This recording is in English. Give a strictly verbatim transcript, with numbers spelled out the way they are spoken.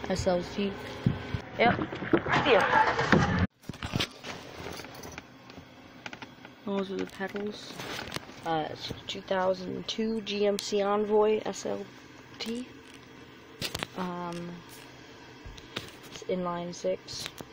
S L T. Yep. Yeah. Those are the pedals. Uh, it's two thousand two G M C Envoy S L T. Um, it's inline six.